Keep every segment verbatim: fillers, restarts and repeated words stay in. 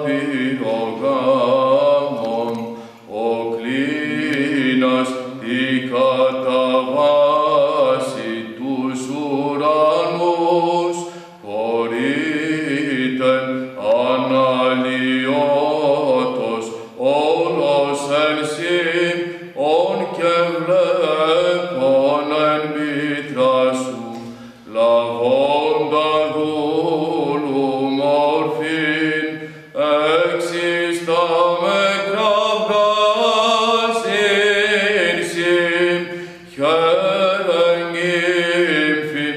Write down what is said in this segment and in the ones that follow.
πυρογάμων, ο κλίνας τη καταβάση τους ουρανούς, χωρείτεν αναλιώτος όλος εν σύν, ον και βλέπον εν μήτρα σου, λαβώντα δούλου μορφήν, εξίστα με κραυγάσιν συν, χαίρεν νύμφην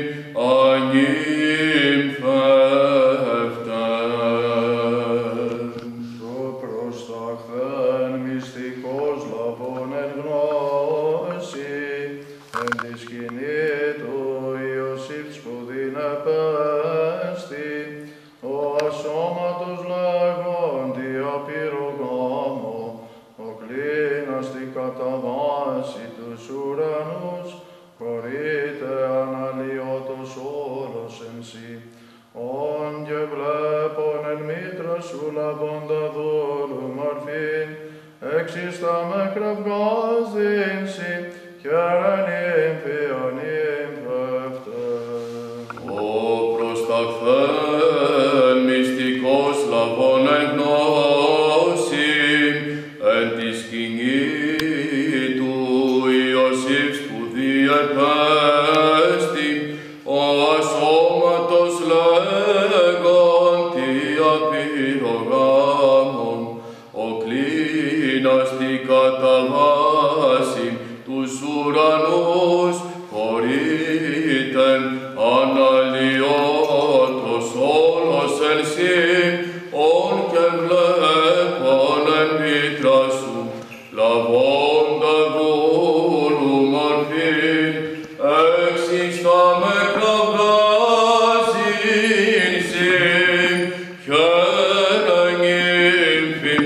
ανύμφευτεν. Το προσταχθέν μυστικός λαβών εν γνώση, εν τη σκηνή του Ιωσήφ σπουδήν επέστη, ο ασώματος λέγοντι απειρογάμο, ο κλίνας τη καταβάση τους ουρανούς, χωρείται αναλιώτος όλος εν σύ. Ον και βλέπον εν μήτρα σου λαβώντα δούλου μορφήν, εξίστα με κραυγάζειν σοι, χαίρεν νύμφη ανύμφευτεν. Ο προσταχθέν μυστικός λαβών εν γνώση, εν τη σκηνή του Ιωσήφ σπουδή επέστη, ο ασώματος λέγον τι απειρογάμων, ο κλίνας τη καταβάση τους ουρανούς, χωρείτεν αναλιώτος όλος εν σύν, ον και βλέπον εν μήτρα σου, λαβώντα δούλου μορφήν, εξίστα με κραυγάζειν συν, χαίρεν νύμφην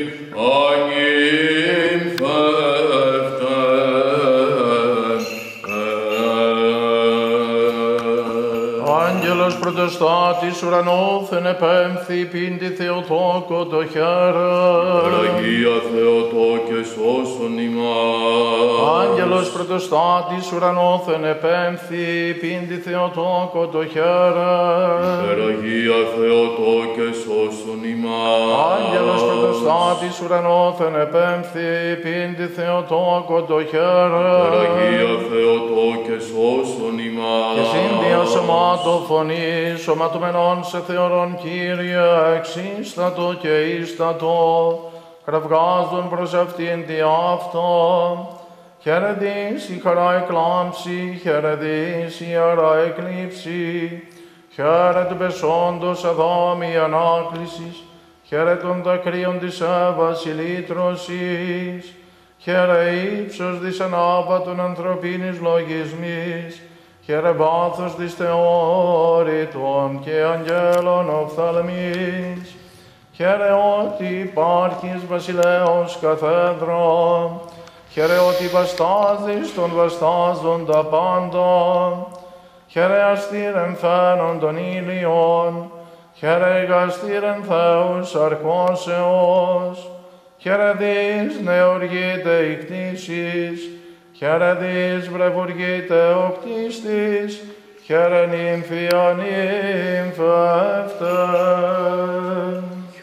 ανύμφευτεν. Άγγελος πρωτοστάτης ουρανόθεν επέμφθη πίντη Θεοτόκο το χαίρεν. Παναγία Θεοτόκε σώσον ημάς. Άγγελος πρωτοστάτης ουρανόθεν επέμφθη πίντη Θεοτόκο το χαίρεν. Παναγία Θεοτόκε σώσον ημάς. Άγγελος πρωτοστάτης ουρανόθεν επέμφθη πίντη Θεοτόκο το χαίρεν. Παναγία Θεοτόκε σώσον ημάς. Και σύνδια σωμάτω φωνή, σωματωμενών σε θεωρών Κύριε, εξίστατο και ίστατο, κραυγάζουν προς αυτήν δι' αυτό. Χαιρετής η χαρά εκλάμψη, χαιρετής η χαρά εκλείψη, χαίρε του πεσόντος αδάμι ανάκλησης, χαίρε των δακρύων της Εύας η λύτρωσης, χαίρε ύψος της ανάπατων ανθρωπίνης λογισμής, χαίρε βάθος της θεώρητων και αγγέλων οφθαλμής, χαίρε ότι υπάρχεις βασιλέως καθέδρα, χαίρε ότι βαστάζεις τον βαστάζοντα πάντα, χαίρε αστήρεν φαίνον των ήλιων, χαίρε γαστήρεν Θεούς αρκώσεως, χαίρε δις νεοργείται η κτήσης, χαίρε δις βρεβουργείται ο κτίστης, χαίρε νύμφη ανύμφευτεν.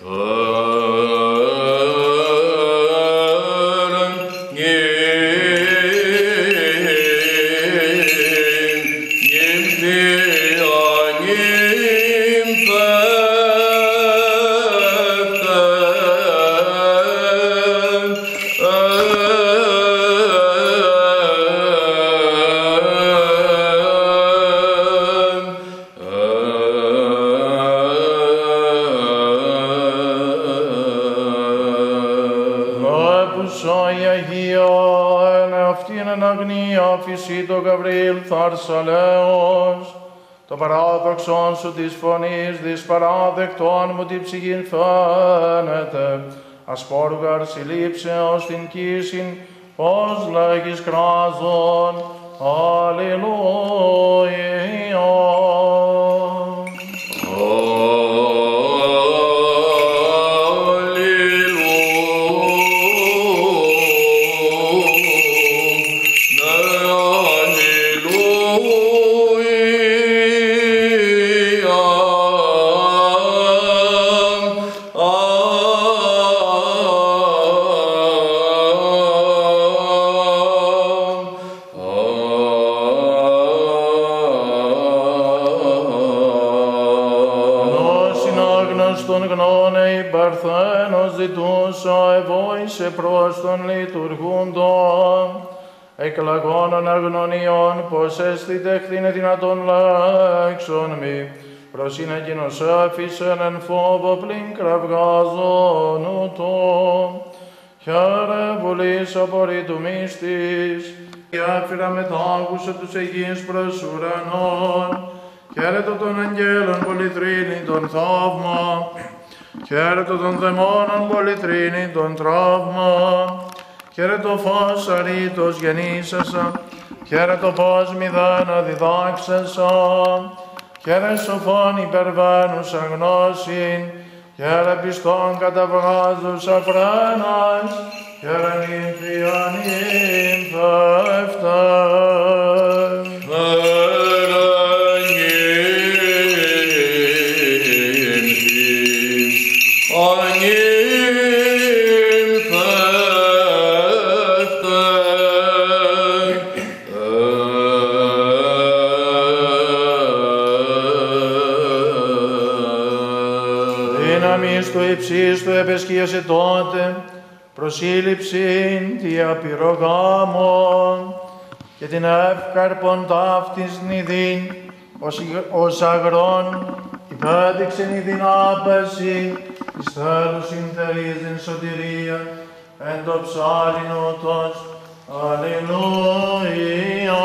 Φυσί το Γαβρίλ Θαρσαλέος, το παράδοξον σου της φωνής δυσπαράδεκτον μου την ψυχήν φαίνεται, ασπόργαρ συλλήψεως την κίσιν, ως λέγεις κράζον, Αλληλούια. Αλληλούια. γνώνε η Παρθένος ζητούσα, εβόησε προς τον λειτουργούντον. Εκλαγών αναγνωνιών, πως έστι τέχθηνε δυνατόν λέξον μη, προς είναι εκείνος άφησεν εν φόβο πλην κραυγάζον ούτω. Χαίρε βουλής απορρίτου μίστης, η άφυρα μετάκουσε τους Αιγείς προς ουρανών. Χαίρετο των αγγέλων πολυτρίνη τον θαύμα, χαίρετο των δαιμόνων πολυτρίνη τον τραύμα. Χαίρετο φως αρήτως γεννήσασα, χαίρετο πως μηδένα διδάξασα. Χαίρε σοφόν υπερβαίνουσα γνώσιν, χαίρε πιστόν καταβγάζουσα φρένας, χαίρε νύμφια νύμφευτε. Του υψίστου επεσκίασε τότε προσήλυψην τη απειρογάμων και την εύκαρπον ταύτης νηδήν ως αγρόν υπέδειξεν η δυνάπεση εις θέλουσιν θερίζειν σωτηρία εν το ψάλιν ούτως. Αλληλούια.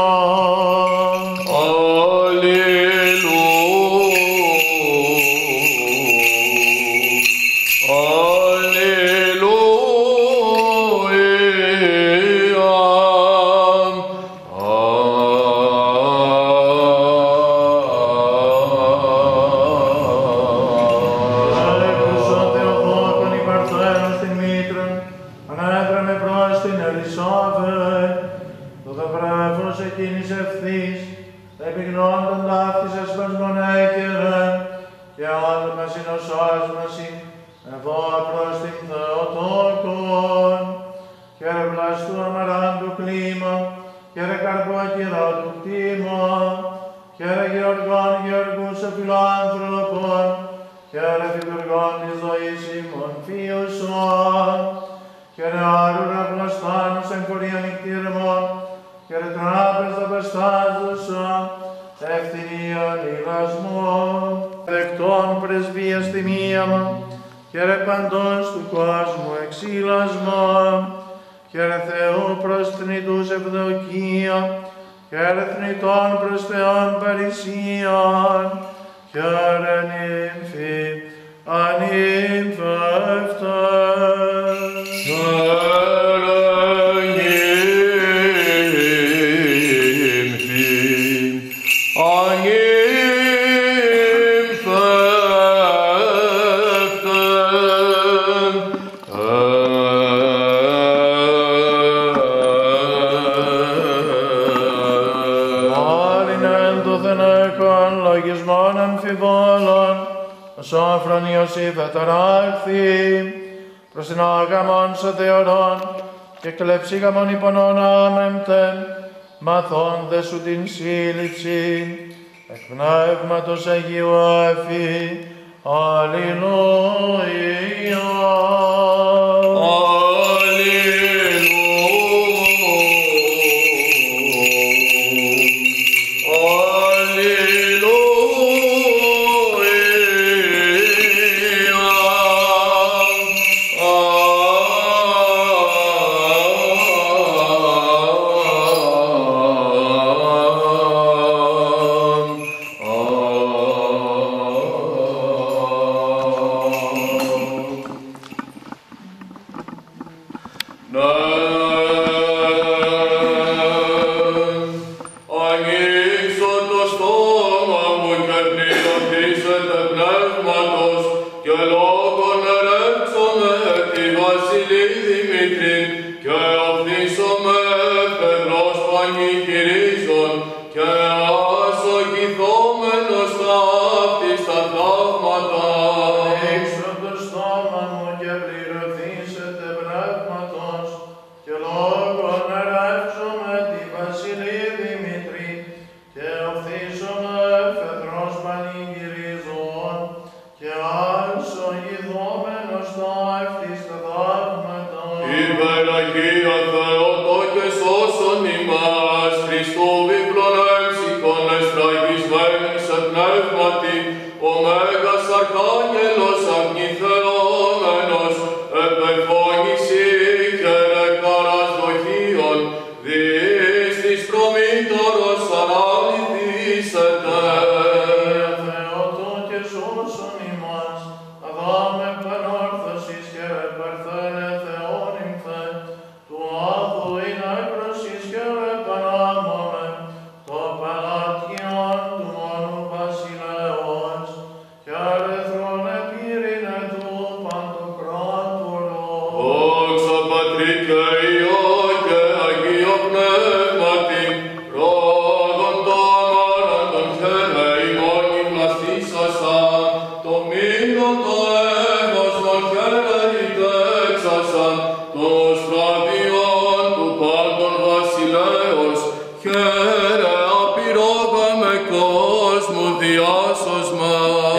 Προς την άγαμον σωτεωρών και κλεψίγαμον υπονών άμεμπτεν, μαθώντες σου την σύλληψη, εκ πνεύματος Αγίου Έφη. Αλληλούια. Πανηγυρίζων και άλσον Πατρί και Υιό και Αγίο Πνεύματι, ρόγον το αμάραντον χέρε ημών υμναστήσασαν, το μήνον το έγωσον χέρε ητέξασαν, το στραβιόν του πάντων βασιλέως, χέρε απειρόγαμε κόσμου διάσωσμα.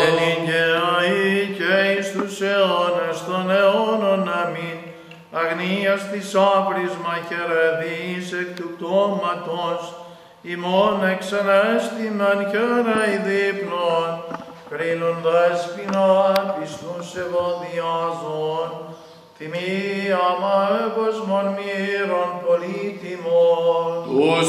Αγνίας της άπρισμα χαιρετής εκ του πτώματος, ημών εξανέστημεν χαιρέι δείπνων, κρίνουν δέσποινα πιστούς ευωδιάζων, τιμή άμα έβοσμον μύρων πολύτιμων. Τους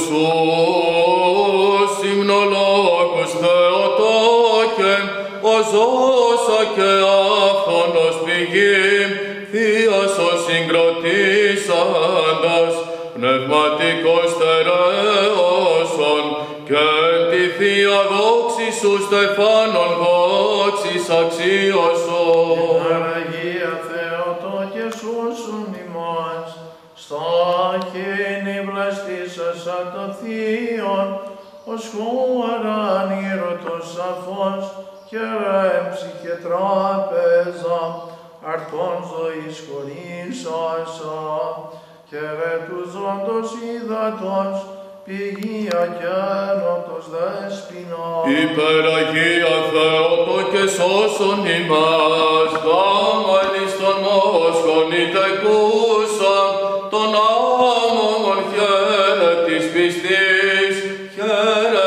ους υμνολόγους Θεοτόκε, ο ζώσα και άφθονος πηγή, Θείος ο συγκροτήσαντας, πνευματικός στερέωσον, και εν τη Θεία δόξη σου στεφάνων δόξης αξίωσον. Αγία Θεοτόκε σώσον ημάς, στα χείλη βλαστήσασα το Θείον, ως χώραν ήρωτος σαφός, και ρέμψη και τράπεζα, αρτών ζωής χωρίσασα, και ρε του ζώντος ύδατος, πηγή αγένωτος δέσποινα. Υπεραγία Θεοτόκε σώσον ημάς, γάμμα εις των μόσχων ητεκούσαν, των άμμων χαίρε της πιστής, χαίρε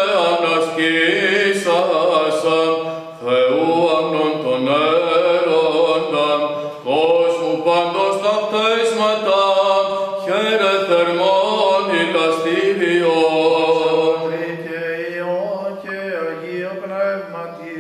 ανασκήσασαν, Θεού αμνών των έρωταν, κόσμου πάντως τα πτέσματα, χαίρε θερμών ηλαστήριον. Πατρί και Υιό και Αγίο Πνεύματι,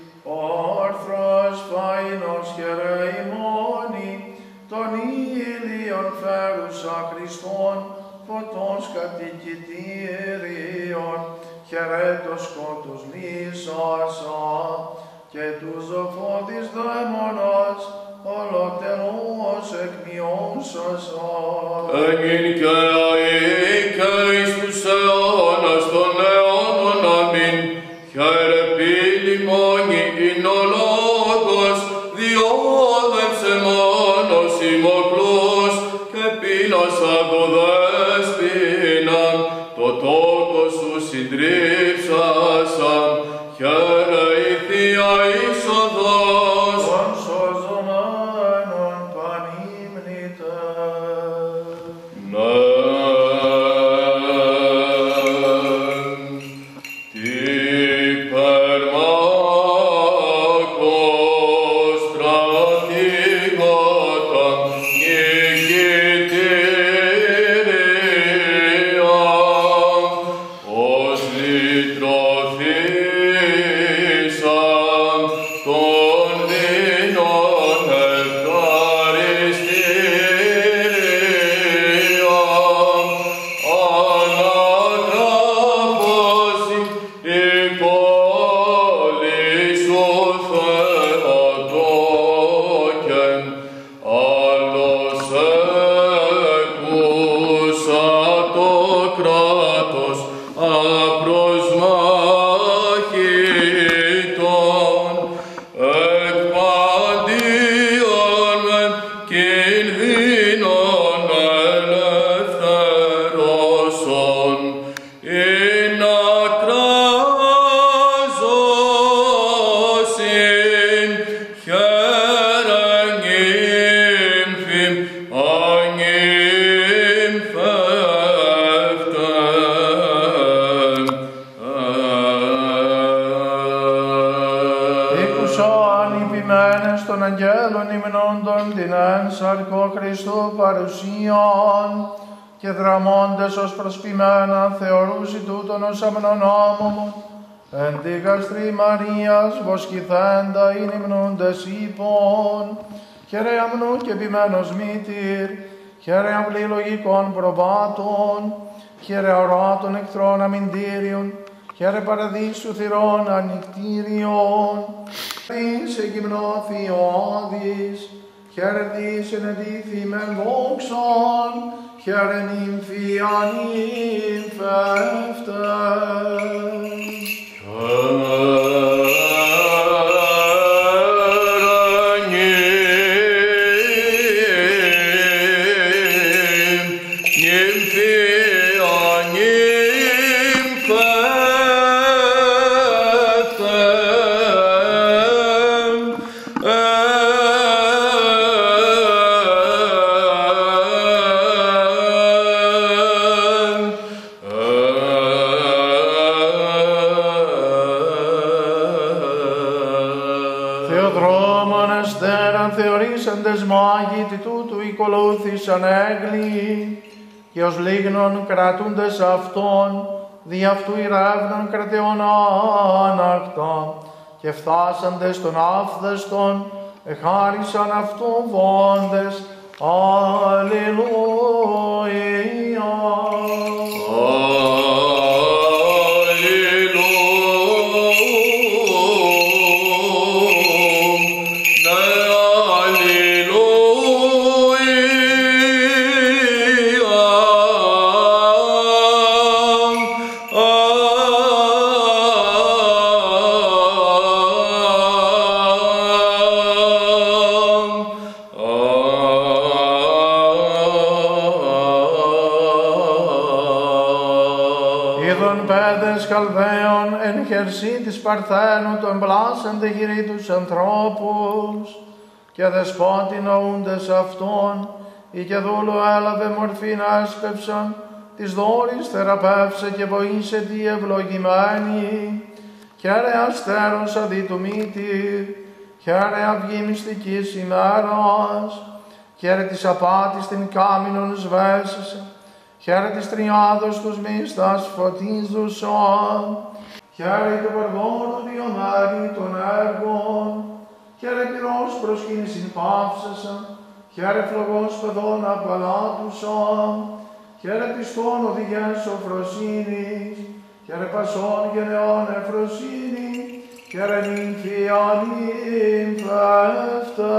όρθρος φάινος χαιρέ ημώνη, των ήλιων φέρουσα Χριστόν, φωτός κατοικητήριον, χαιρέ το σκότος λύσασα, και του ζωφώτης δαίμονας, ολοτερός εκμειώσασα. Εγιν και αεί και εις τους αιώνας των αιώνων αμήν, χαίρε πύλη μόνη ειν ο λόγος, διόδεψε μόνος ημοκλούς, και πείνας αγωδέσποιναν, το τόκο σου συντρίψασαν, χαίρε η Θεία είσοδος. Των σωζομένων πανύμνητε. των αγγέλων υμνώντων την εν σαρκό Χριστού παρουσίαν και δραμώντες ως προσπημένα θεωρούσι τούτον ως αμνονόμων εν τη γαστρή Μαρίας βοσκηθέντα ειν υμνούντες είπων χαιρε αμνού και ποιμένος μήτηρ, χαιρε αυλή λογικών προβάτων, χαιρε οράτων εχθρών αμυντήριων, χαιρε παραδείσου θυρών ανοιχτήριων, εις εγυμνώθη ο Άδης, χαίρε της ενετήθη με δόξαν, χαίρε νυμφία νυμφεύτε. Μάγητοι τούτου οικολούθησαν έγκλη, και ως λίγνον κρατούντες αυτόν, δι' αυτού ηρεύναν κρατεών άνακτα, και φτάσαντες των άφθεστον, εχάρισαν αυτού βόντες. Αλληλούια. Καλδαίων εν χερσί της Παρθένου το εμπλάσαντε γυρί τους ανθρώπους, και δεσπότη νοούντες αυτών, ή και δούλου έλαβε μορφήν έσπευσαν, της δόρης θεραπεύσε και βοήσε τη ευλογημένη. Χαίρε αστέρος αδί του μύτηρ, χαίρε αυγή μυστικής ημέρας, χαίρε της απάτης την κάμινον σβέσισε, χαίρε της τριάδος τους μίστας φωτίζουσαν, χαίρε το παρδόνο διομέρη των έργων, χαίρε πυρός προσκύνησιν παύσεσαν, χαίρε φλογός παιδών απαλάτουσαν, χαίρε πιστών οδηγές σοφροσύνης, χαίρε πασών γενεών εφροσύνη, χαίρε νύμφια νύμφευτε.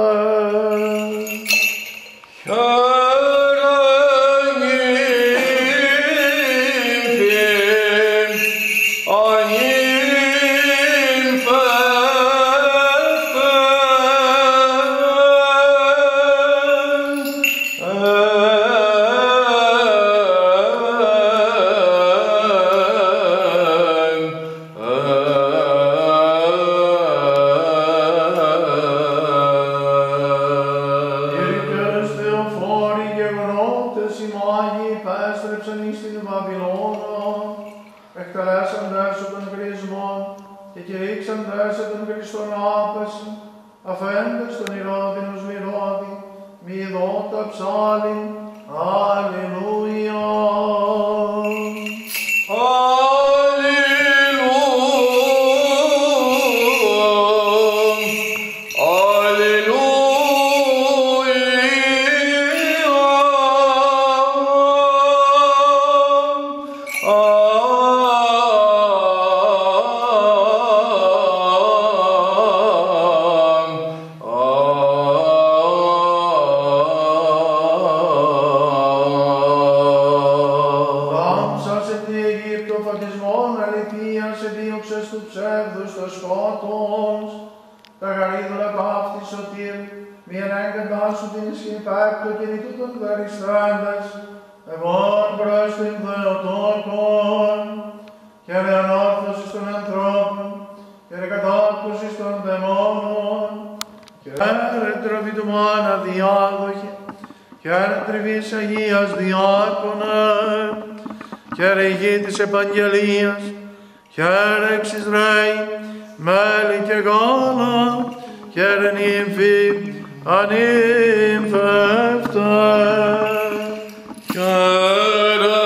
Αφέντες τον ηρώδινος μυρώδη, μη δότα ψάλιν, Αλληλούια. Επαγγελίας, χαίρε εξ Ισραήλ, μέλι και γάλα, χαίρε νύμφη ανύμφευτε. Χαίρε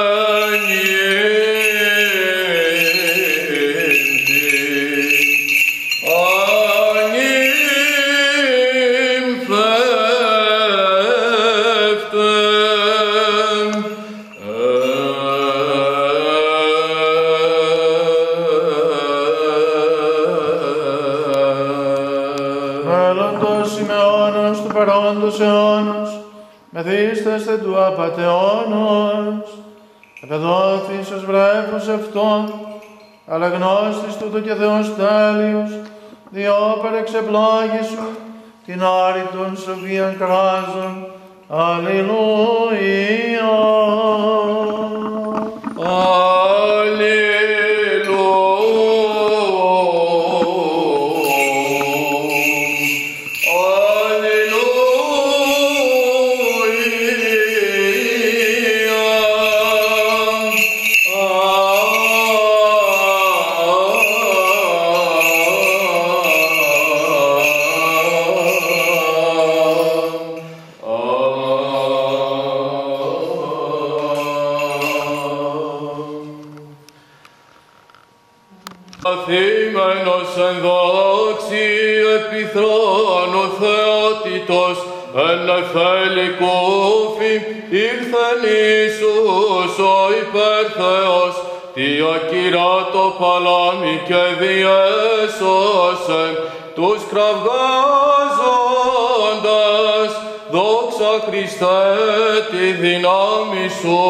αιώνος, μεθύσταστε του απατεώνος, επεδόθης ως βρέφος αυτόν, αλλά γνώστης τούτο και Θεός τέλειος, διόπερ εξεπλάγησου, την άρρητον σοφίαν κράζων. Αλληλούια. Αθήμενος εν δόξη επιθρόνου θεότητος, εν νεφέλη κούφι, ήλθεν Ιησούς ο υπερθεός, τι ακυράτο παλάμη και διέσωσεν τους κραυγάζοντας, δόξα Χριστέ τη δύναμη σου.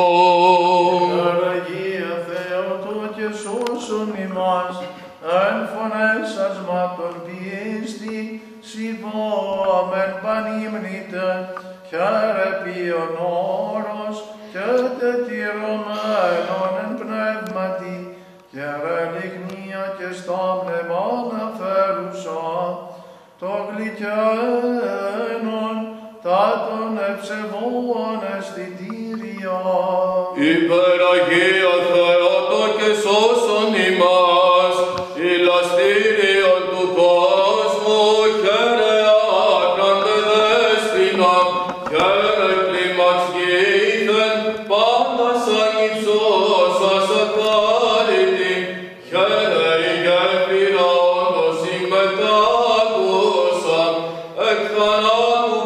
Αγία Θεότο και σώσον ημάς, εν φωνές ασμάτων πίστη, συμβόμεν πανύμνητε, χαίρε ποιον όρος, και τετυρωμένον εν πνεύματι, χαίρε λιχνία και στα πνευμάνα φέρουσα, το γλυκένον, τα των ευσεβών αισθητήρια. Υπεραγία Θεότο και σώσον ημάς, ηλαστήριον του κόσμου, χαίρε άκραντε δέσποινα, χαίρε κλίμαξ γήθεν, πάντα σαν υψός ασακάλητη, χαίρε η γέφυρα όντως συμμετάκουσα, εκ θανάτου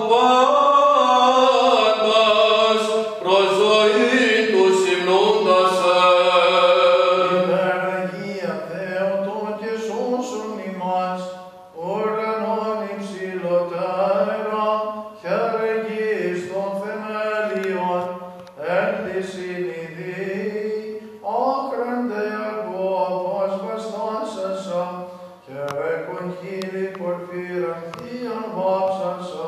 πάντας, προς ζωή τους υμνούντας εν. Υπεραγία Θεότο και σώσον ημάς, ουρανόν υψηλότερα, χαίρε γης των θεμέλιων, εν τη συνειδή, άκραντε αργόπος βαστάσασα, χαίρε κονχύλη πορφύραν θείαν βάψασα,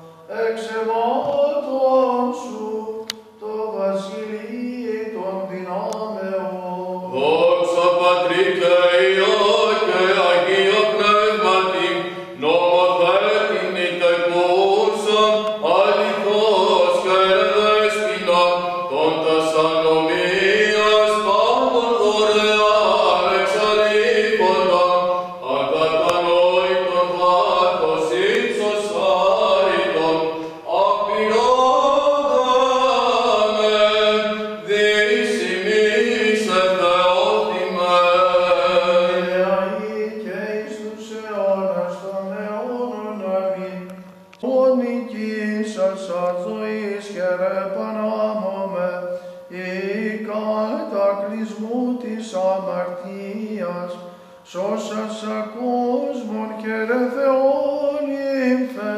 εξεβάτων σου, το βασιλείο των δυνάμεων. Δόξα Πατρί και Υιό και Αγίο Πνεύματι, νομοθέτην ητεκούσαν, αληθώς και δέσποινα, των τας ανομίας πάντων δωρεάν εξαλείποντα, ακατανόητον βάθος ύψος άρρητον, απειρόδαμε, δις ημείς εθεώθημεν. Θεαή και εις τους αιώνας των αιώνων αμήν. Ον νικήσασας ζωής χαιρε πανάμωμε, η κατακλυσμού της αμαρτίας, σώσασα κόσμον χαιρε Θεόν ύμφε,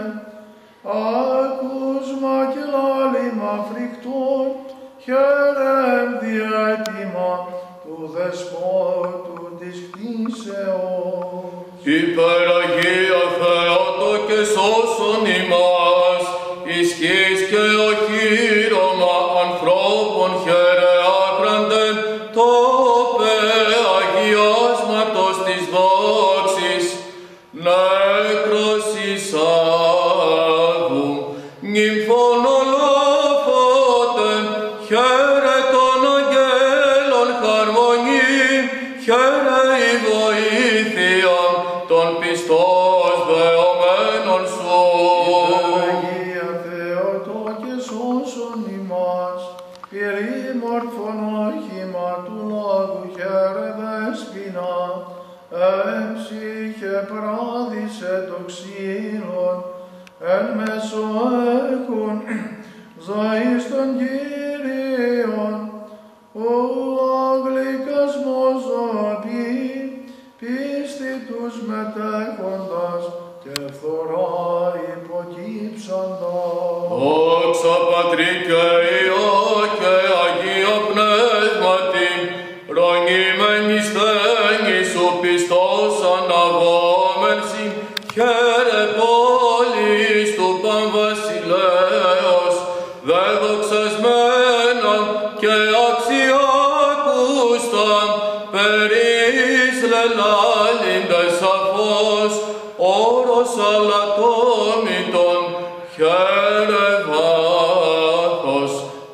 ακούσμα και λάλημα φρικτών, χαίρε διέτοιμα του δεσπότου της κτήσεως. Υπεραγία Θεότο και σώσον ημάς, ισχύς και οχύρωμα ανθρώπων χαίρε άκραντεν, τόπε αγιάσματος της δόξης, νέκρος εισάγου, νυμφών ολόφωτε, χαίρε των αγγέλων χαρμονή, χαίρε η βοήθεια των πιστός δεωμένων σου. Αγία Θεότο και σώσον ημάς, πυρήμορφον όχημα του λόγου χαίρε δέσποινα, έμψυχε πράδυσε το ξύλον, εν μέσω έχουν ζωής των Κύριων, ο αγλυκασμός ζωή, πίστη τους μετέχοντας και φθορά υποκύψοντας. Δόξα Πατρί και Υιό και Αγίο Πνεύματι, ρονίμενη στέγη σου πιστός αναγόμενσι, χαίρε πόλης του Παμβασιλέως, δε δοξασμένα και αξιάκουστα, περίς λελάληντες σαφώς, όρος αλατόμητον, χαίρε βάθος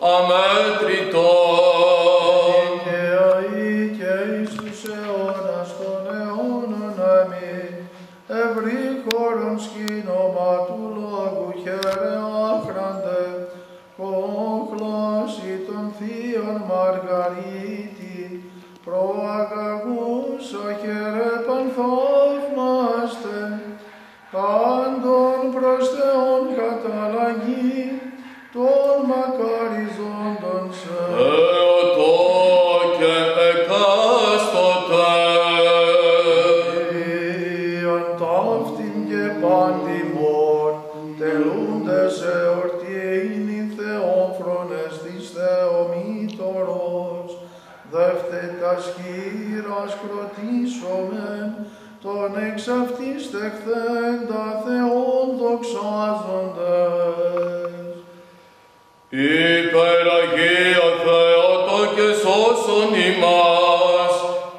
αμέτρητον. Και αεί και εις τους αιώνας των αιώνων αμήν, ευρύ χώρον σκήνομα του λόγου χαίρε άχραντε, κόκλωση των θείων Μαργαρίτη, προαγαγούσα χαίρε πανθαύμαστε, πάντων προς Θεόν καταλλαγή, των μακαριζόντων σε. Εωτό και εκάστοτε. Ιαν ταύτην και πάντιμον, τελούντες εορτιείνοι θεόφρονες της Θεομήτωρος, δεύτετας χείρας κροτήσομεν, τον εξ αυτής τεχθέντα Θεόν δοξάζοντες. Υπεραγία Θεότο και σώσον ημάς,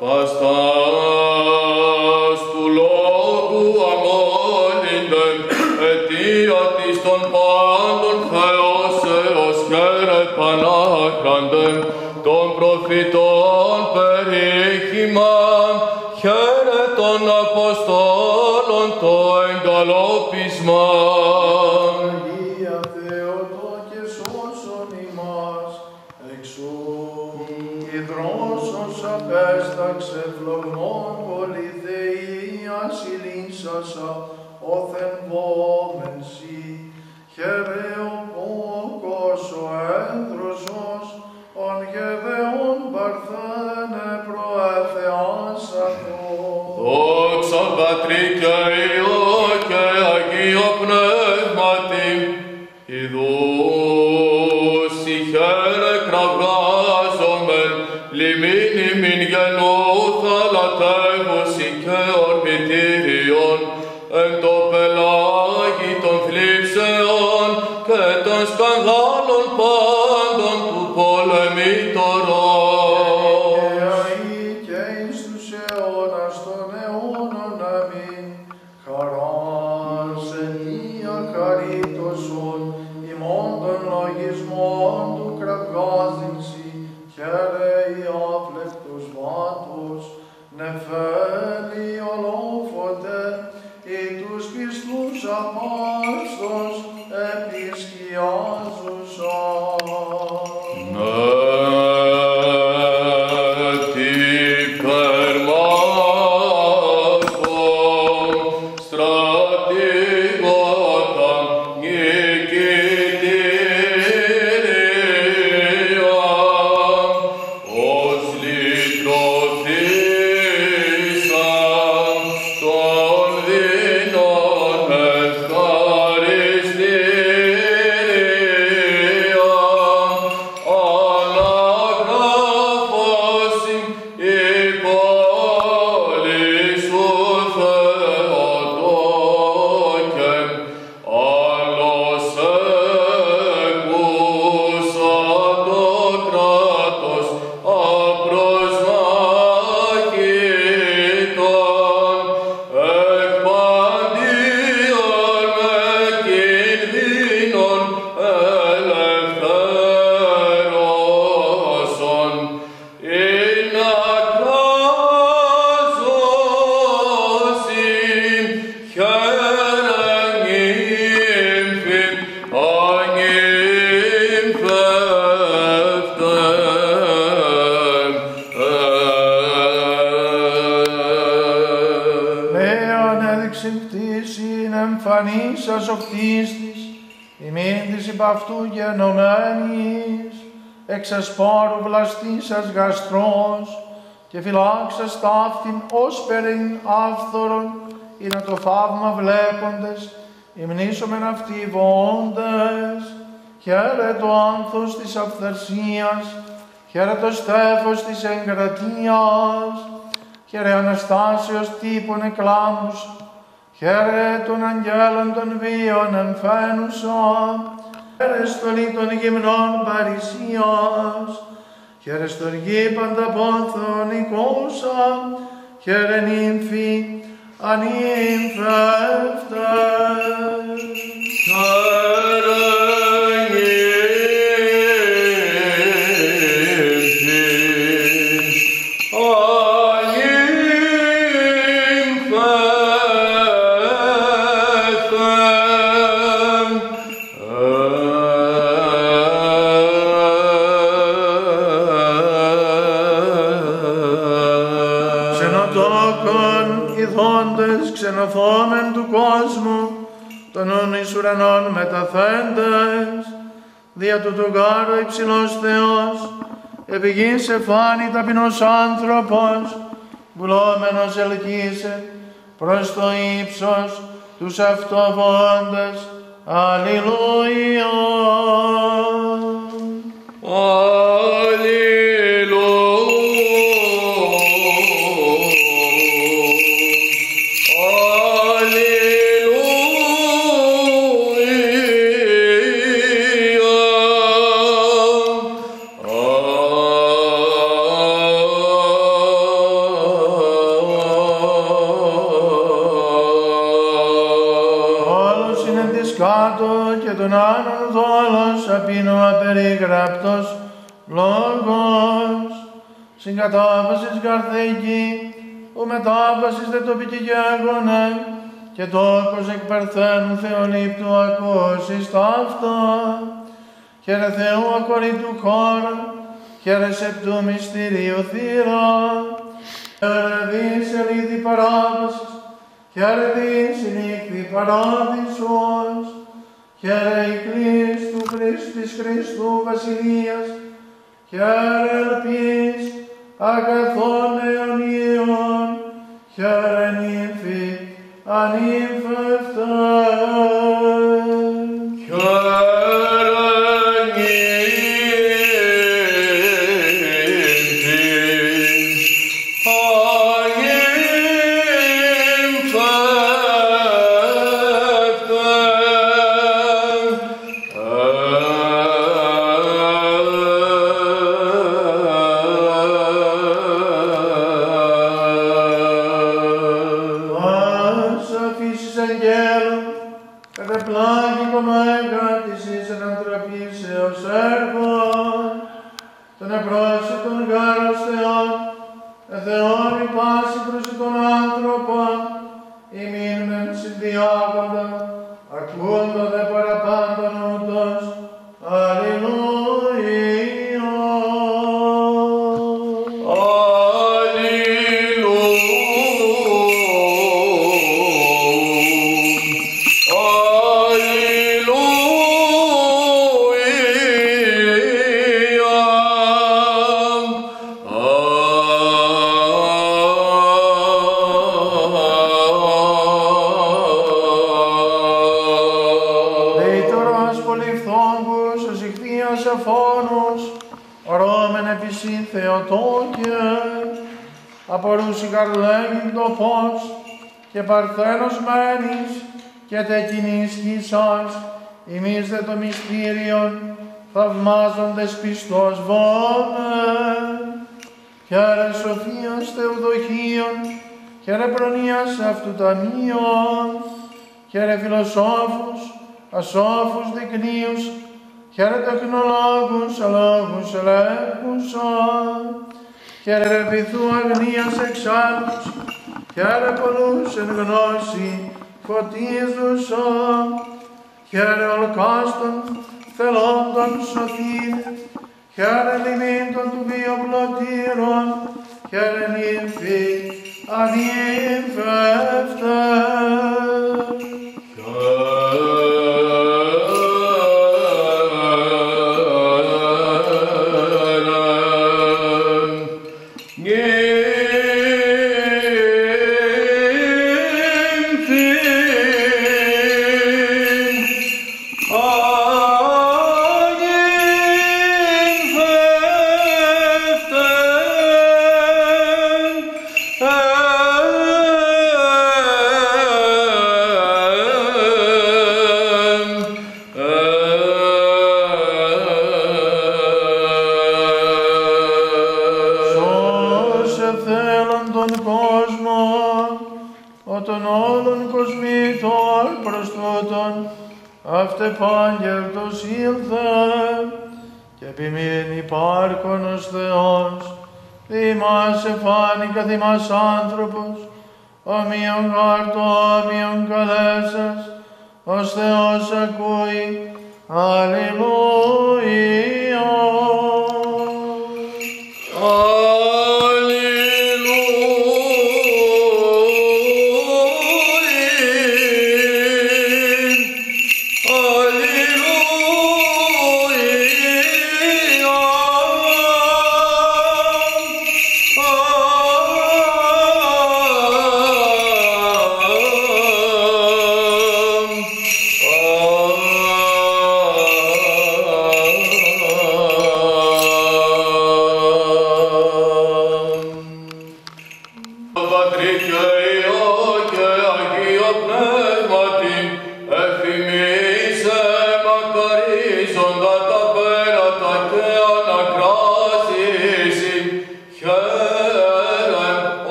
παστάς του λόγου αμόλυντε, αιτία της των πάντων Θεώσεως χαίρε πανάχραντε, των προφητών περίχημαν, χαίρε των Αποστόλων το εγκαλόπισμαν. Αγία Θεότο και σώσον ημάς, εξού υδρόσος απέσταξε φλογμόν πολυθεία συλλήσασα, όθεν βόμενσι, χαίρε ο πόκος ο ένδροσος, ον γεδεόν παρθένε προεθεάσατο. Δόξα Πατρί και Υιό και Αγίο Πνεύματι, ιδούς η χαίρε κραυγάζομεν, λιμίνι μην γενούθα λατεύουσι και ορμητήριον, εν το πελάγι των θλίψεων και των σκανδάλων πάντων του πολεμήτωρος. Και αεί και εις τους αιώνας των αιώνων αμήν, χαράς ενία χαρίτωσον, ημών των λογισμών του κραυγάζυνσι, χαίρε η άφλεκτος βάτος, νεφέλη ολόφωτε, ή τους πιστούς απάστος επισκιάζουσαν. εμφανίσας ο κτίστης, ημίν της υπ' αυτού γενομένης, εξ ασπάρου βλαστήσας γαστρός, και φυλάξας ταύτην ως περιν άφθορον, ή να το θαύμα βλέποντες, υμνήσομεν αυτοί βοώντες. Χαίρε το άνθος της αυθαρσίας, χαίρε το στέφος της εγκρατείας, χαίρε Αναστάσεως τύπων εκλάμους, χαίρε των αγγέλων των βίων εμφαίνουσα, χαίρε στολή των γυμνών παρησίας, χαίρε στοργή πανταπόθων οικούσα, χαίρε νύμφη ανήμφευτες. Χαίρε ξενοφόμεν του κόσμου, των όν εις ουρανών μεταθέντες, δια του του γάρου υψηλός Θεός, επί γης εφάνη ταπεινός άνθρωπος, βουλόμενος ελκύσε προς το ύψος τους αυτοβόντες. Αλληλούια. Απίνω απερίγραπτος λόγος, συγκατάβασης καρθήκη, ου μετάβασης δε τοπική γέγονε, και τόκος εκ παρθένου Θεολήπτου ακούσεις ταύτα. Χαίρε Θεού ακορήτου χώρα, χαίρε σεπτού μυστηρίου θύρα, χαίρε δι σελίδη παράδοσης, χαίρε δι συνήχθη παράδεισος, χαίρε η Χριστού Χριστής Χριστού Βασιλείας, χαίρε ελπίς αγαθών αιωνίων, χαίρε νύμφη ανήμφευτε. Και παρθένος μένεις και τε κινήσκησας, ημείς δε το μυστήριον θαυμάζοντες πιστός βόμεν. Χαίρε σοφίας Θεοδοχίων, χαίρε προνοίας αυτού ταμείων, χαίρε φιλοσόφους, ασόφους δεικνύους, χαίρε τεχνολόγους, αλόγους ελέγχουσαν, χαίρε πειθού αγνίας εξάλλους, χαίρε πολλούς εν γνώση φωτίζουσαν, χαίρε ολκάστων θελόντων σωθήν, χαίρε λιμήντων του βιοπλωτήρων, χαίρε νύμφη ανήμφευτε. Yeah. αυτεπάγγελτος ήλθε, και επιμείνει υπάρχονος Θεός, ημάς εφάνει καθ' ημάς άνθρωπος, ομοίων χάρτο όμοιον καλέσας, ως Θεός ακούει. Αλληλούια.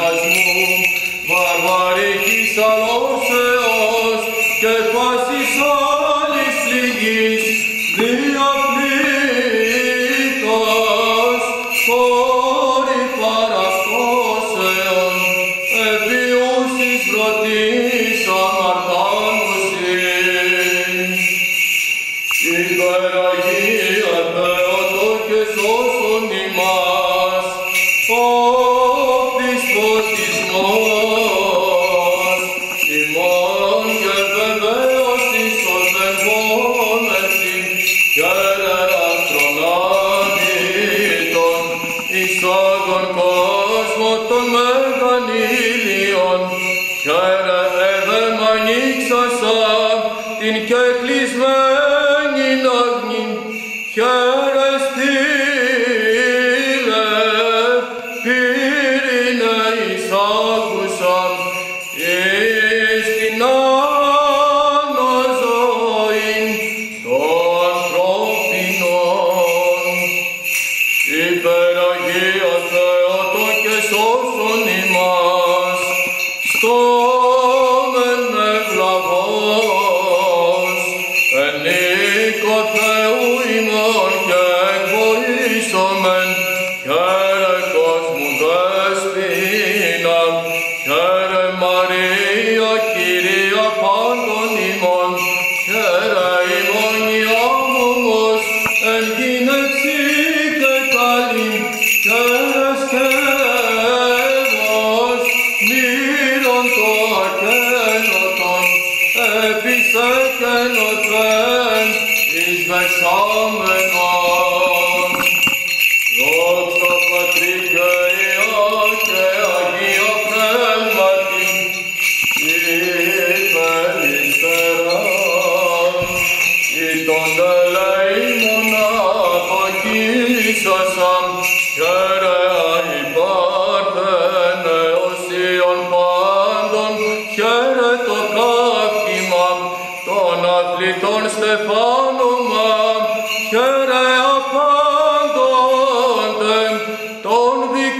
Βαρβαρική σαλός Θεός και πάσης διαπλήτως, χώρη παραπτώσεων, επιούσης ρωτής αμαρτάνωσης. Υπεραγία Θεότο και σώσον ημάς, όπτης φωτισμός, ημών και βεβαίωσης ως εγχόμεση, χαίρε αστροναύητον, εις τον κόσμο των μεγανήλιων, χαίρε εδέμα ανοίξασα την κεκλεισμένην αγνήν, χαίρε στήλε πύρινε εις άκουσαν, εις την αναζωήν των ανθρώπινων. Υπεραγία Θεότο και σώσον ημάς, στόμεν ευλαβώς, εν οίκο Θεού ημών και εκβοήσομεν, χαίρε κόσμου δεσποινα, χαίρε Μαρία Κυρία πάντων ημών, χαίρε ημών η άμωμος, εν γυναίξη και καλή, χαίρε σκεύος, μύρον το ακένωτον, επισεκενωθέν εις δεξάμενον. Δόξα Πατρί και Υιό και Αγία Πνεύματι, υπερυστερά, ή τον ελεήμονα αποκοίσασαν, χαίρε αϊπάρθενε οσίων πάντων, χαίρε το καύχημα των αθλητών στεφάνωμα, χαίρε απάντονται των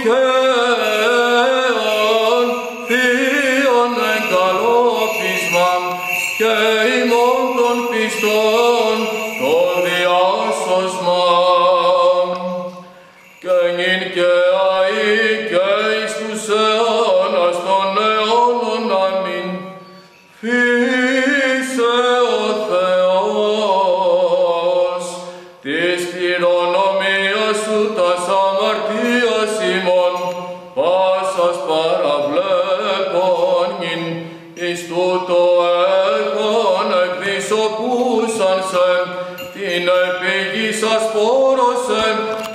δικαίων θείων εγκαλόπισμα και ημών των πιστών το διάσωσμα. Και νυν και αεί και εις τους αιώνας των αιώνων. Αμήν. Φύσε ο Θεός της κληρονομίας σου τας αμαρτίας ημών, πάσας παραβλέπων νυν, εις τούτο έργον εκδισοπούσαν σε, την επίγη σας πόρωσεν,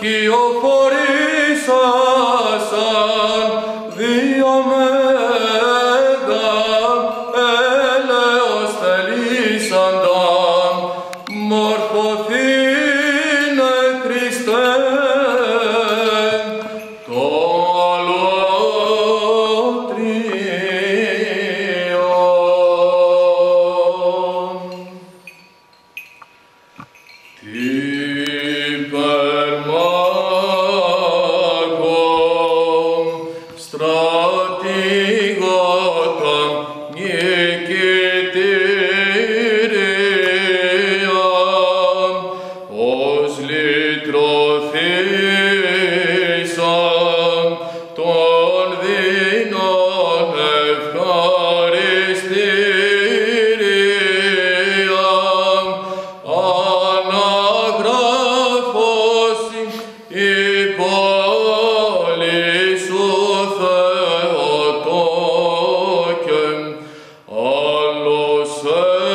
κυοφορήσασαν, δύο μέγα έλεος θελήσανταν, μορφωθήνε Χριστέ, το αλωτρίον. Τι περμάκων στρατηγότα νικητήρια, ως λυτρωθήσαν των δεινών ευχαριστήρια, αναγράφωση η πόλη σου Θεοτόκε, άλλος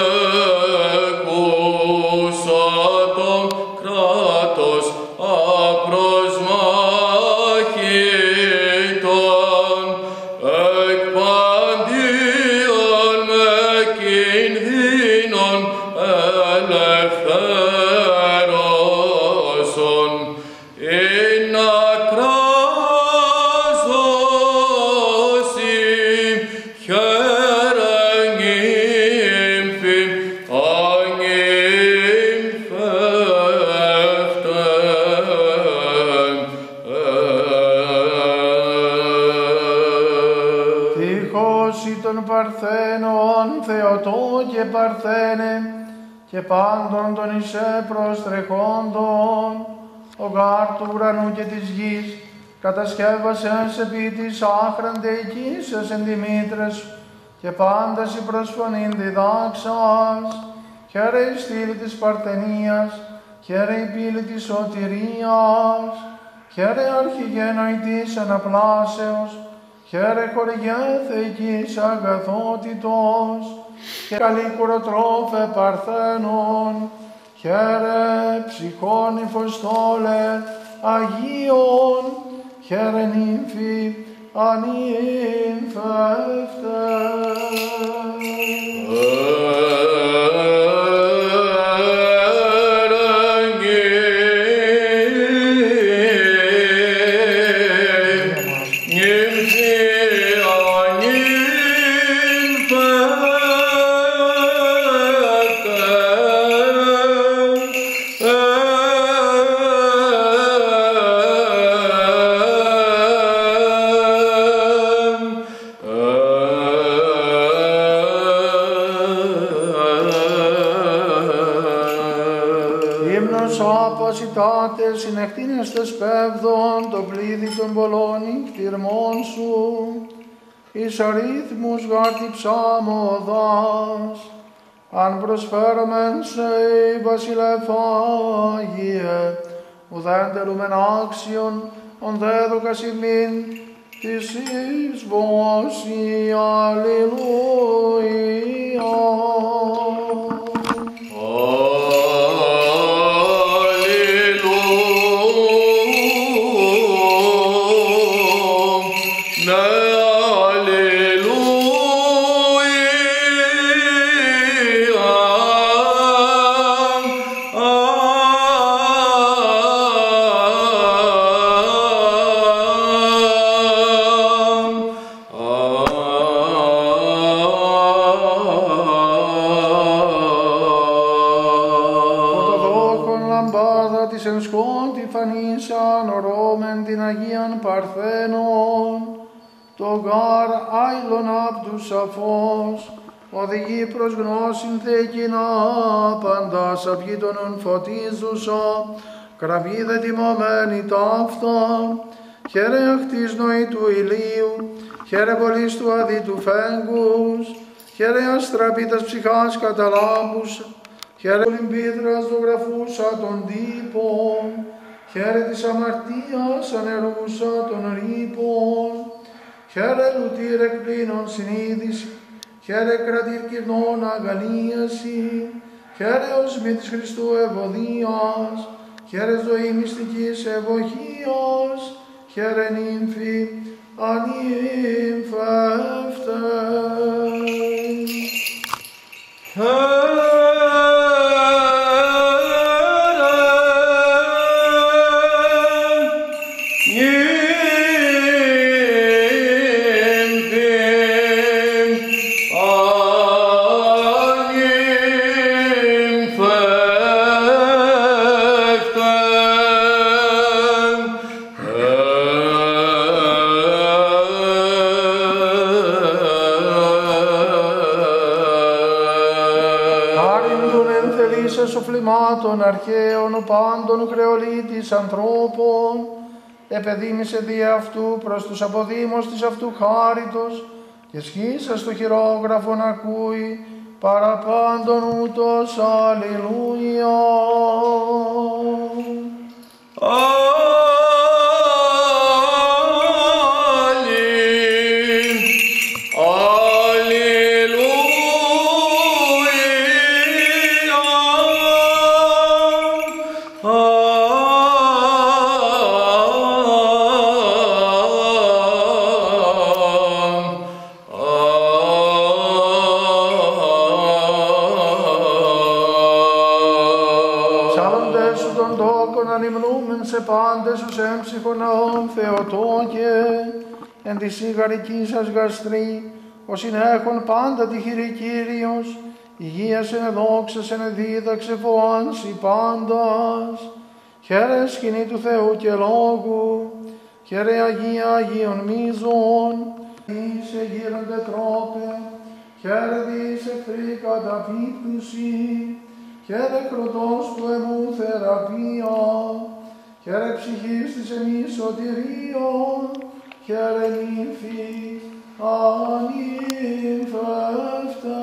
έκουσα το κράτος απροσμάχητον, εκ παντίον με κινδύνων ελευθέρωσον, ειν ακράζωση χαίρε νύμφη ανυμφεύτε. Τυχώς ή των Παρθένων Θεοτό και Παρθένε, και και πάντων των εισέ προστρεχόντων, ο γάρ του ουρανού και της γης, κατασκεύασες επί της άχραντε οικίσες εν Δημήτρες, και πάντας η προσφωνήν διδάξας, χαίρε η στήλη της Παρθενίας, χαίρε η πύλη της σωτηρίας, χαίρε αρχιγένωη της αναπλάσεως, χαίρε χορηγέ θεϊκής αγαθότητος, και καλή κουροτρόφε Παρθένων, χαίρε ψυχών υφοστόλε Αγίων, χαίρε νύμφη ανήμφευτε. Συνεχτήνεστες πέβδον το πλήθη των πολλών νυχτηρμών σου, εις αρίθμους γάρτη ψάμοδας, αν προσφέρομεν σε βασιλεφάγιε, ουδέν τελούμεν άξιον, ον δέδοκας ημίν, της εις βόση, αλληλούια. Παρθένων, το γάρ άειλον απ' τους σαφώς, οδηγεί προς γνώσιν θέκιν άπαντας αυγήτων φωτίζουσα, κραυγή δε τιμωμένη ταύτα, χαίρε αχτής νοή του ηλίου, χαίρε πολλής του αδί του φέγγους, χαίρε αστραπίτας ψυχάς καταλάμπουσα, χαίρε ολυμπίδρας ζωγραφούσα των τύπων, χαίρε της αμαρτίας ανερούσα των ρήπων, χαίρε λουτήρ εκπλήνων συνείδηση, χαίρε κρατήρ κυρνών αγαλίαση, χαίρε οσμή της Χριστού ευωδίας, χαίρε ζωή μυστικής ευωχίας, χαίρε νύμφη ανήμφευτε. Των αρχαίων πάντων χρεολίτης ανθρώπων, επεδίμησε δι' αυτού προς τους αποδήμους της αυτού χάριτος, και σχίσα στο χειρόγραφον ακούει παραπάντων ούτως αλληλούια. Σε πάντες ως έμψυχον ναόν Θεοτόκε, εν της σιγαρικής σας γαστρή, ως συνέχον πάντα τυχηρή Κύριος, υγείας εν δόξας εν δίδαξε φοάνσι πάντας, χαίρε σκηνή του Θεού και Λόγου, χαίρε Αγία Αγίων μίζων, είσαι γύρονται τρόπε, χαίρε δις εχθρή καταπίπτουση, χαίρε κροτός του εμού θεραπεία, χαίρε ψυχής της εμείς σωτηρίων, χαίρε νύμφη ανήμφευτε.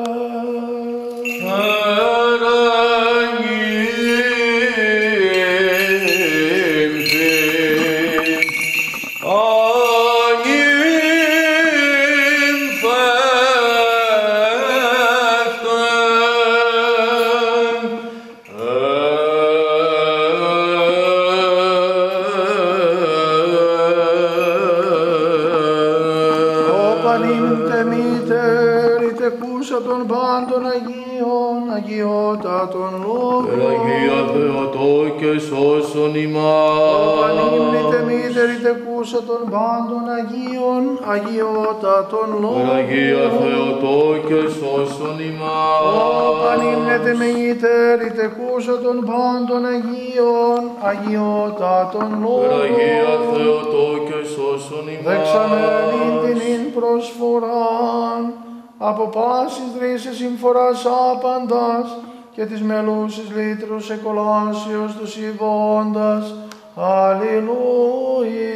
Των πάντων Αγίων, αγιότατων λόγων. Αγία Θεοτόκε σώσον ημάς. Πανύμνητε μήτερη τεκούσα των πάντων Αγίων, αγιότατων λόγων. Αγία Θεοτόκε σώσον ημάς. Πανύμνητε μήτερη τεκούσα των πάντων Αγίων, αγιότατων λόγων. Αγία Θεοτόκε σώσον ημάς. Δεξαμένην την προσφοράν, από πάσης δρύσης συμφοράς άπαντας και της μελούσης λύτρους εκολάσεως τους υβώντας. Αλληλούια.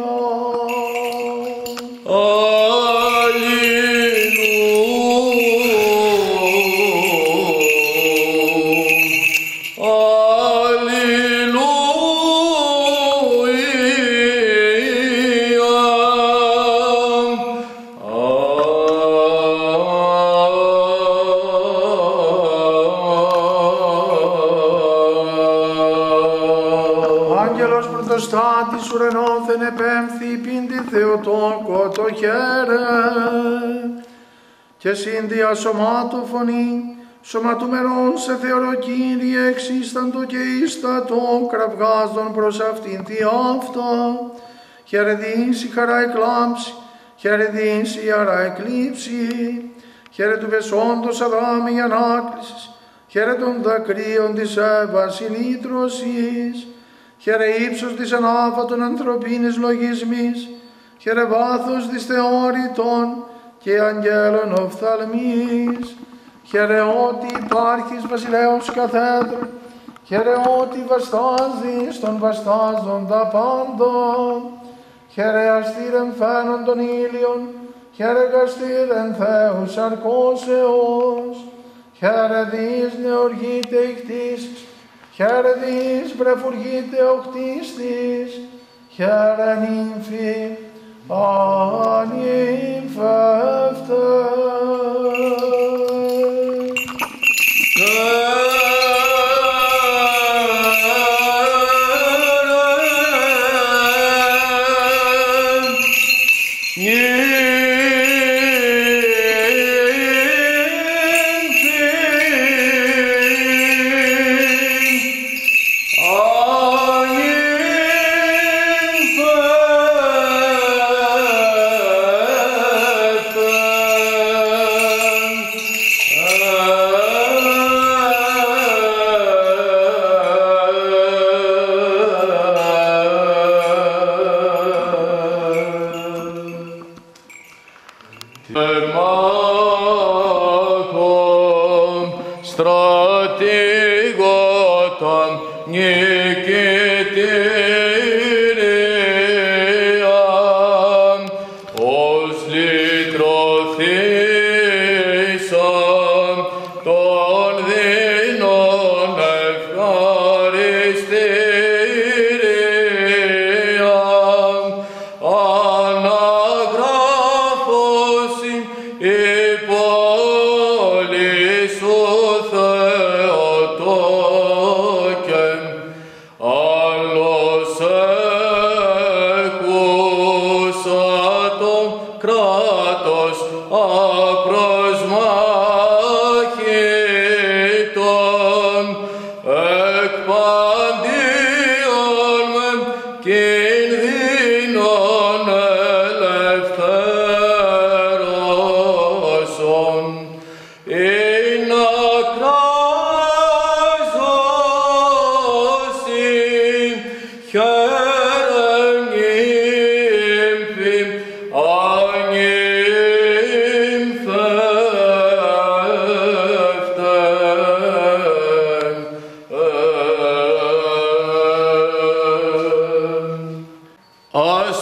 Στάτης ουρανόθεν επέμφθη πίντη Θεοτόκο το χαίρε και σύνδια σωμάτω φωνή σωματούμενον σε Θεορό Κύριε εξίσταντο και ίστατο κραυγάζον προς αυτήν τη αυτά. Χαίρε δίνση χαρά εκλάμψη, χαίρε δίνση χαρά εκλείψη, χαίρε του βεσόντος αδάμι ανάκλησης, χαίρε των δακρύων της έβας ηλίτρωσης, χαίρε ύψος της ανάφατον ανθρωπίνης λογισμής, χαίρε βάθος της θεώρητον και αγγέλων οφθαλμής, χαίρε ότι υπάρχεις βασιλέως καθέδρα, χαίρε ότι βαστάζεις των βαστάζοντα πάντων, χαίρε αστήρεν φαίνον των ήλιων, χαίρε καστήρεν Θεούς αρκώσεως, χαίρε δις νεοργείται η κτήσης, χαίρε δις βρεφουργείται ο κτίστης, χαίρε νύμφη ανήμφευτε.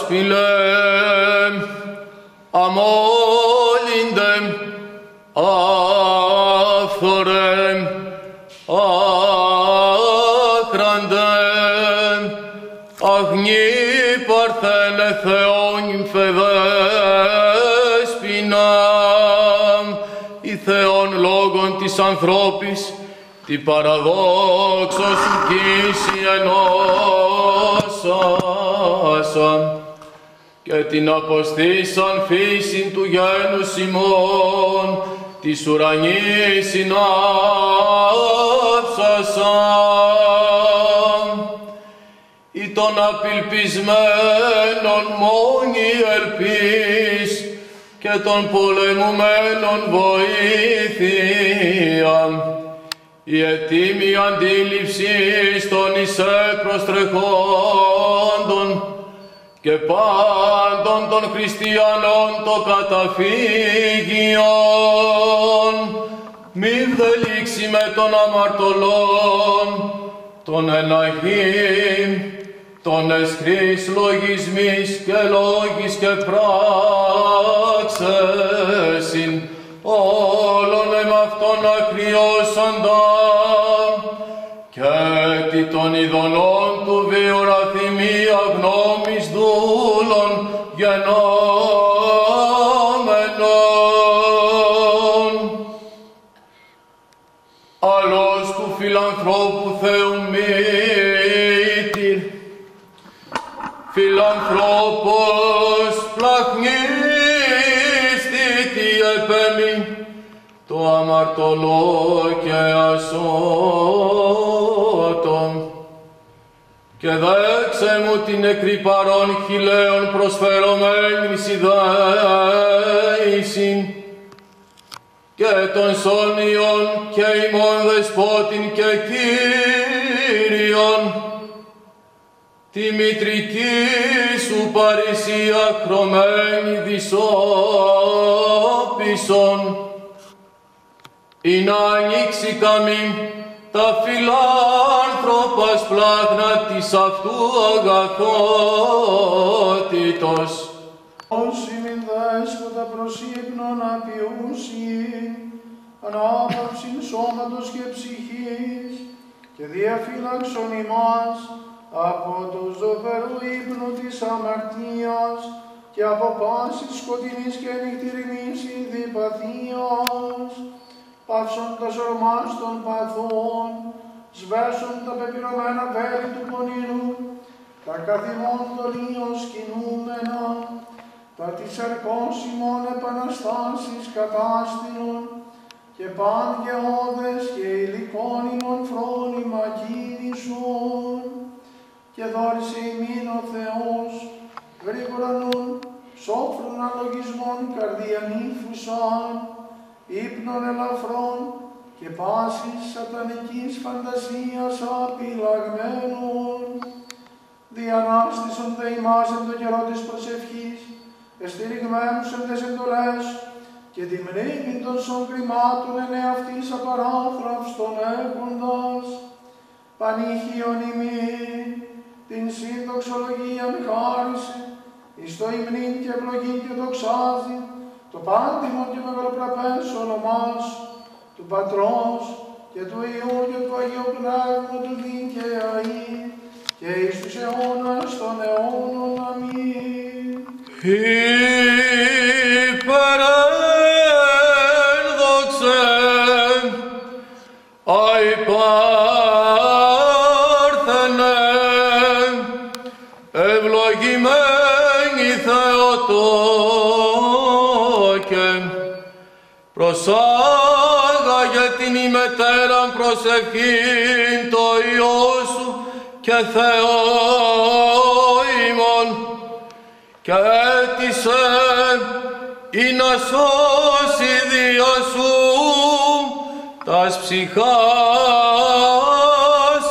ασπηλέμ, αμόλυντεμ, άφθορεμ, άχραντεμ, αγνή παρθένε Θεόν φεδέσποιναμ, η Θεόν λόγων της ανθρώπης, τι παραδόξο σου κοίηση ενώσασαν, και την αποστήσαν φύσιν του γένους ημών, της ουρανής συνάψασαν. Ή των απελπισμένων μόνη ελπίς, και των πολεμουμένων βοήθεια. Η ετοίμη αντίληψη των εισέ προστρεχόντων και πάντων των χριστιανών το καταφύγιον, μη βδελήξει με των αμαρτωλών, των εναχήν, των εσχρής λογισμής και λόγης και πράξεσιν, όλων εμαυτών ακριώσανταν, και τι των ειδονών του βιοραθυμία γνώμης δούλων γενόμενων. Αλλός του φιλανθρώπου Θεού μήτηρ, φιλανθρώπος πλαχνίστη επέμει, το αμαρτωλό και ασώτον. Και δέξε μου την νεκρή παρών χιλέων προσφερωμένης ιδέησιν, και των σόνιων και ημών δεσπότην και Κύριον, τη μητρική σου παρησία χρωμένη δυσόπισον, ή να ανοίξει καμήν τα φιλάνθρωπας πλάγνα της αυτού αγαθότητος. Όσοι μην δέσποτα προσύπνων απειούσι, ανάπαυσιν σώματος και ψυχής, και διαφύλαξον ημάς από του ζωφερού ύπνου της αμαρτίας και από πάσης σκοτεινής και νυχτηρινής ειδηπαθίας, παύσον τα σωρμάς των παθών, σβέσον τα πεπυρωμένα βέλη του πονηρού, τα καθημών δολίως κινούμενα, τα της αρκός ημών επαναστάσεις κατάστηνων, και παν γεώδες και υλικών ημών φρόνημα κίνησον, και δόρισε ημίν ο Θεός, γρήγορα νουν, σόφρον αλογισμών καρδιανήφουσαν, ύπνων ελαφρών και πάσης σατανικής φαντασίας απειλαγμένων. Διανάστησον δε ημάς εν το καιρό της προσευχής, εστηριγμένους εν τες εντολές, και τη μνήμη των σοκριμάτων εν εαυτής απαράθραυστον έχοντας, πανήχιον ημίν, την συνδοξολογίαν χάρισε, εις το υμνήν και ευλογήν και δοξάζει, το πάντιμον και μεγαλοπραπές όνομάς του Πατρός και του Υιού και του Αγίου Πνεύματος δίκαια ή, και εις τους αιώνας των αιώνων. Αμήν. Υπερένδοξε, αϊπάρθενε, ευλογημένη Θεοτόκε, προσάγαγε την ημετέραν προσευχήν το Υιό σου και Θεό ημών, και έτησε ή να σώσει δια σου τας ψυχάς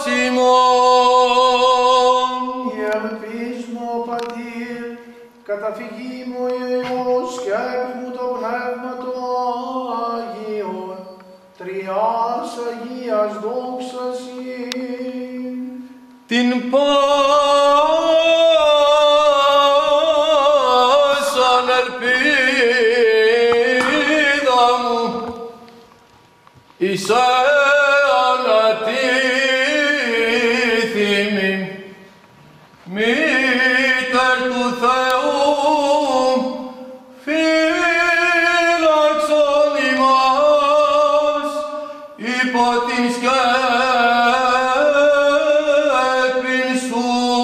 ημών. Η ελπίς μου, ο Πατήρ, καταφυγή μου Υιός και έπι μου το πνεύμα του Άγιον, τριάς Αγίας δόξας την πάση Είσαι ανατίθιμη, Μήτερ του Θεού, φύλαξον ημάς υπό την σκέπην σου.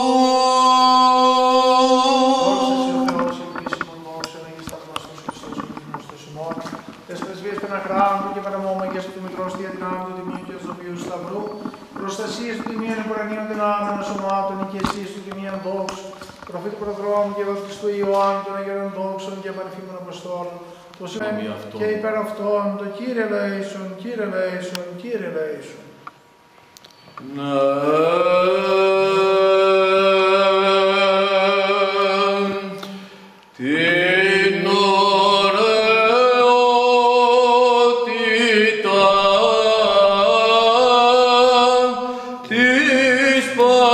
Τες πρεσβείες Πεναχράντου και Παραμόμαγες του Μητρός Διαδυνάμου του Τιμίου και Ζωοποιού Σταυρού, προστασίες του Τιμίαν Επουρανίων Δυνάμεων Σωμάτων, οικεσίες του Τιμίαν Δόξου, προφήτου Προδρόμου και Βαπτιστού Ιωάννου των Αγιών Δόξων και Πανεφήμων Αποστόλων, το σημαίνει και υπέρ αυτών, το Κύριε Λέησον, Κύριε Λέησον, Κύριε Λέησον. Την ωραιότητα της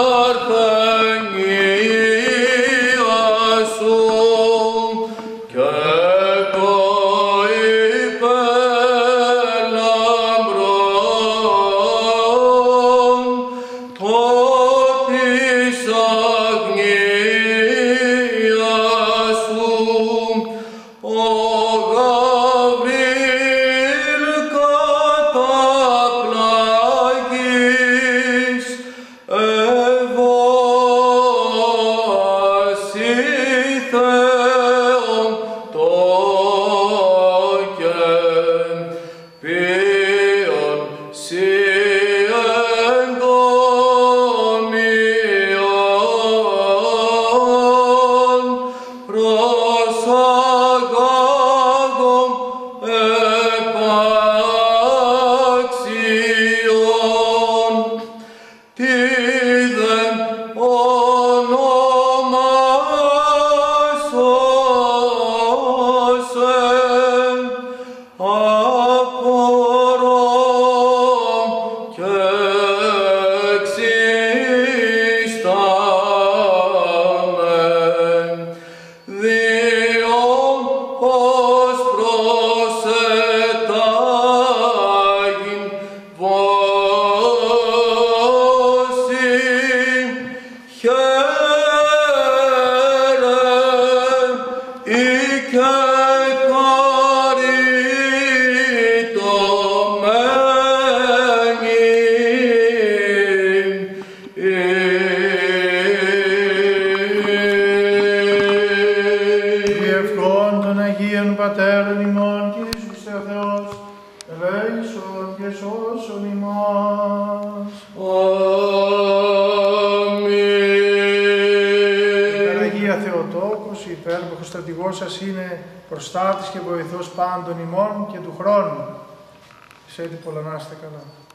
παρθενίας σου και το υπελαμπρόν το της αγνίας σου, ο Γαβρίλ καταπλάγης ευώσει Θεόν το και ποιον σοι εγκομιών προσαγάγων επάξιον. Τι δεν ονομάσωσεν απορώ και εξίσταμεν, διόν ως προσετάγην βόση χαίρε ή και Ευχών των Αγίων Πατέρων ημών και Ιησούς ο Θεός, ελέησον και σώσον ημάς. Αμήν. Αγία Θεοτόκος, η υπέρμαχος στρατηγός σας είναι προστάτης και βοηθός πάντων ημών και του χρόνου. Σε έτσι πολλά να είστε καλά.